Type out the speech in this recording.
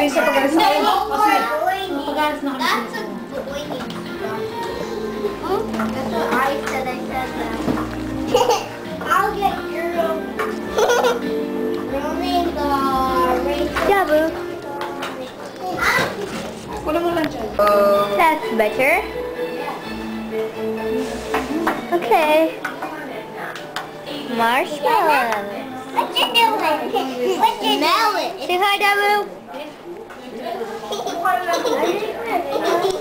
kayo sa pag-alas na kayo. Kasi Pag-alas na kami. That's a boiling stuff. That's what I said. I said that. I'll get girl. Rolling the race. Yeah, boo. wala mo lang dyan. That's better. Okay. Marshmallow. What you doing? What you Smell it. Say hi, Dabu.